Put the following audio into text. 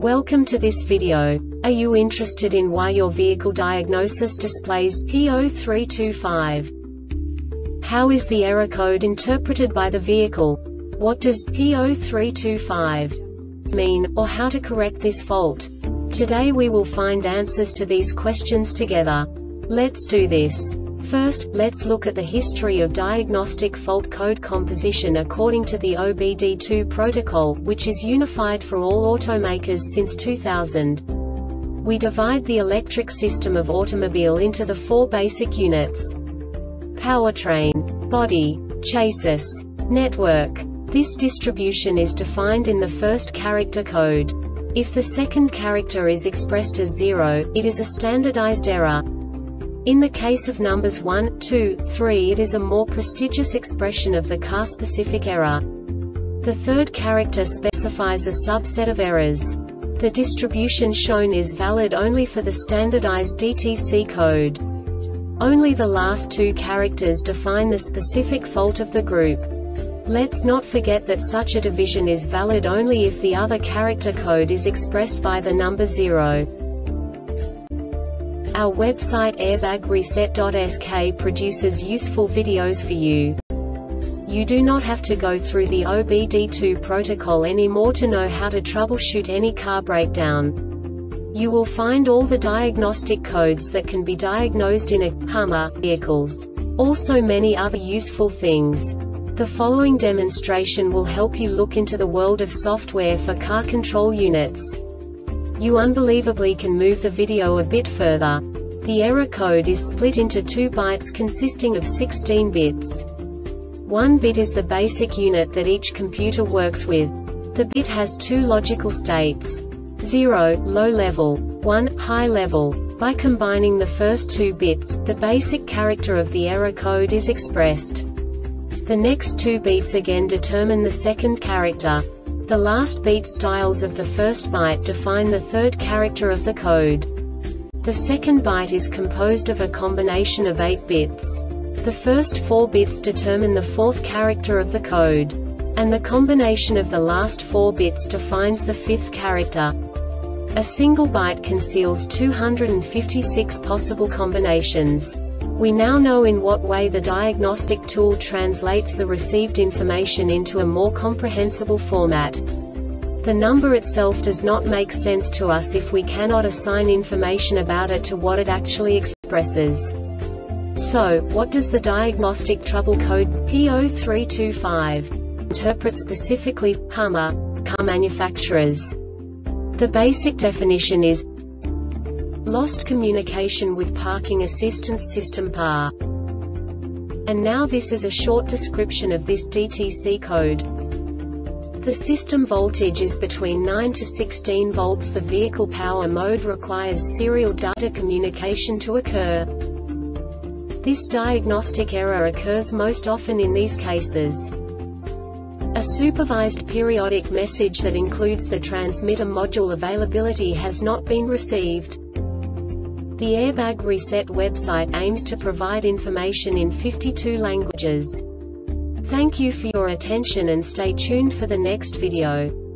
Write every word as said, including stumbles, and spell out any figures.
Welcome to this video. Are you interested in why your vehicle diagnosis displays P zero three two five? How is the error code interpreted by the vehicle? What does P zero three two five mean, or how to correct this fault? Today we will find answers to these questions together. Let's do this. First, let's look at the history of diagnostic fault code composition according to the O B D two protocol, which is unified for all automakers since two thousand. We divide the electric system of automobile into the four basic units: powertrain, body, chassis, network. This distribution is defined in the first character code. If the second character is expressed as zero, it is a standardized error. In the case of numbers one, two, three, it is a more prestigious expression of the car-specific error. The third character specifies a subset of errors. The distribution shown is valid only for the standardized D T C code. Only the last two characters define the specific fault of the group. Let's not forget that such a division is valid only if the other character code is expressed by the number zero. Our website airbag reset dot S K produces useful videos for you. You do not have to go through the O B D two protocol anymore to know how to troubleshoot any car breakdown. You will find all the diagnostic codes that can be diagnosed in a Hummer vehicles. Also many other useful things. The following demonstration will help you look into the world of software for car control units. You unbelievably can move the video a bit further. The error code is split into two bytes consisting of sixteen bits. One bit is the basic unit that each computer works with. The bit has two logical states: zero, low level, one, high level. By combining the first two bits, the basic character of the error code is expressed. The next two bits again determine the second character. The last beat styles of the first byte define the third character of the code. The second byte is composed of a combination of eight bits. The first four bits determine the fourth character of the code. And the combination of the last four bits defines the fifth character. A single byte conceals two hundred fifty-six possible combinations. We now know in what way the diagnostic tool translates the received information into a more comprehensible format. The number itself does not make sense to us if we cannot assign information about it to what it actually expresses. So, what does the diagnostic trouble code P zero three two five interpret specifically for Hummer car manufacturers? The basic definition is lost communication with parking assistance system P A R. And now this is a short description of this D T C code. The system voltage is between nine to sixteen volts. The vehicle power mode requires serial data communication to occur. This diagnostic error occurs most often in these cases: a supervised periodic message that includes the transmitter module availability has not been received. The Airbag Reset website aims to provide information in fifty-two languages. Thank you for your attention and stay tuned for the next video.